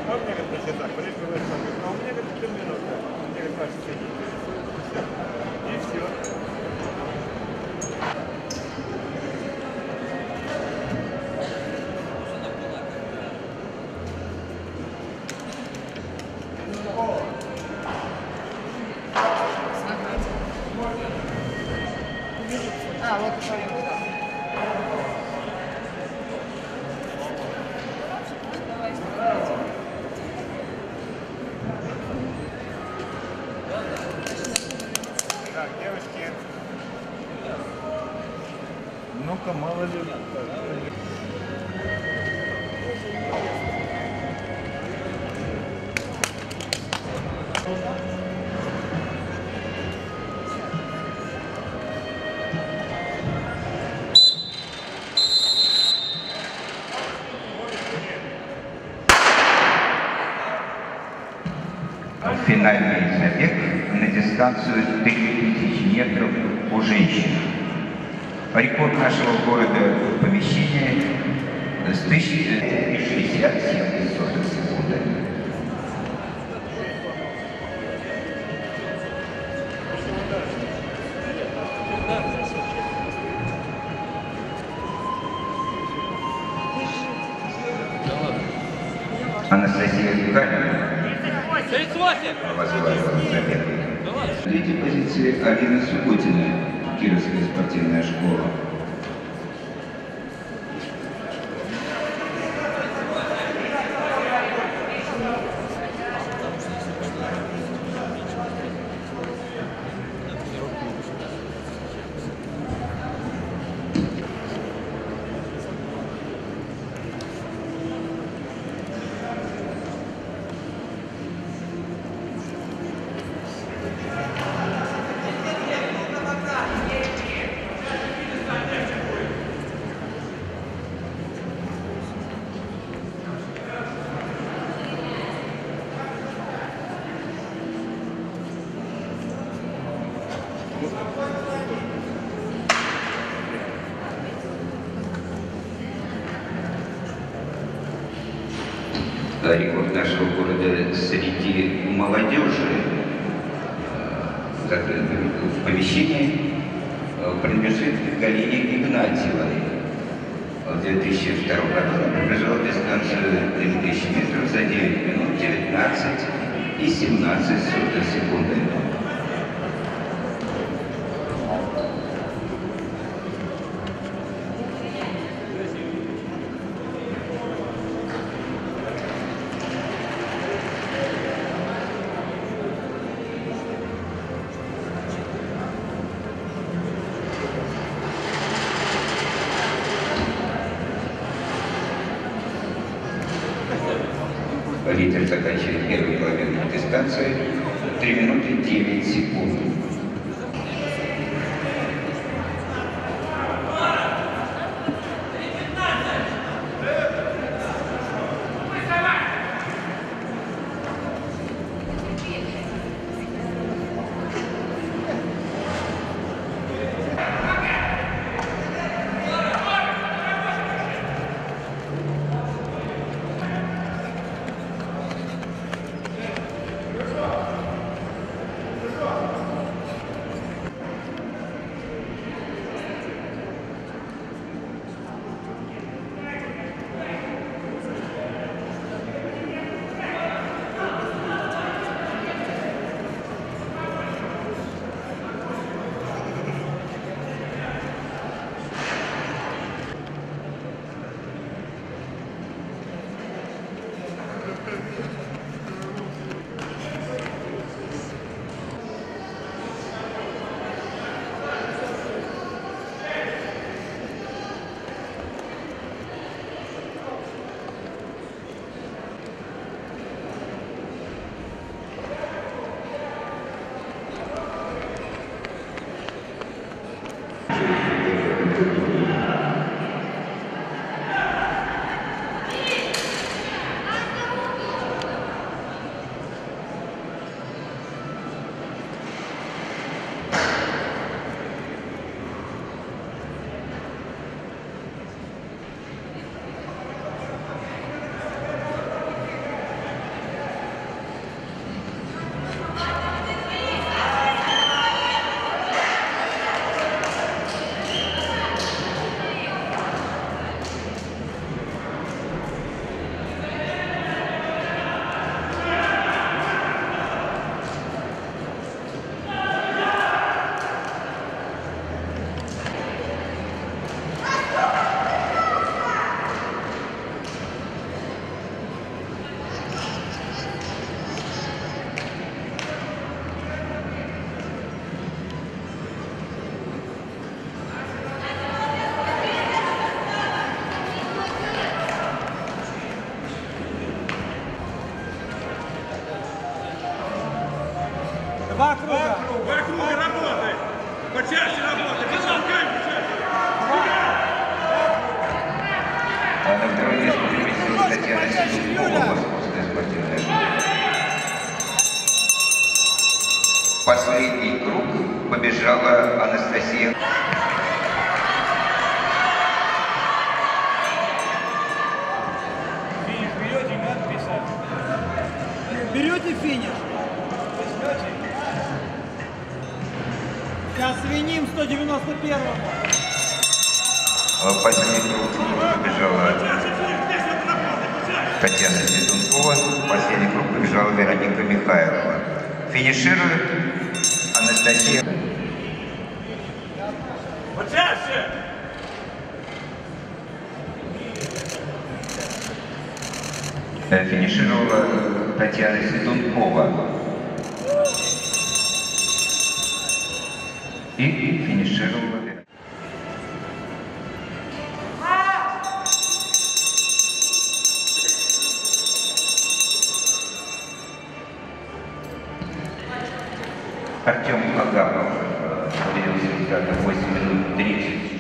А мне говорит, значит так, подожди, а у меня говорит, терминатор. Мне говорит, кажется, и все. А, вот уже. Так, девочки. Ну-ка, мало ли. Финальный забег на дистанцию 3000 метров у женщин. Рекорд нашего города в помещении с 1067 секунды. Анастасия Галина возглавила забег. На третьей позиции Алина Субботина, Кировская спортивная школа. Рекорд нашего города среди молодежи в помещении принадлежит Галине Игнатьевой. В 2002 году она пробежала дистанцию 3000 метров за 9 минут 19 и 17 секунды. Лидер заканчивает первую половину дистанции 3 минуты 9 секунд. Два круга. Два круга работай. Почаще работай. Почаще. А на втором месте победила Татьяна Сидункова, Московская спортивная школа. Последний круг побежала Анастасия. Финиш берете, не надо писать. Берете финиш. Сейчас свиним 191-му. Последний круг побежала Татьяна Сидункова. Последний круг побежала Вероника Михайлова. Финиширует Анастасия. Почаще. Финишировала Татьяна Сидункова. И финишировала Вероника. Артем Агапов победил результатом 8 минут 30.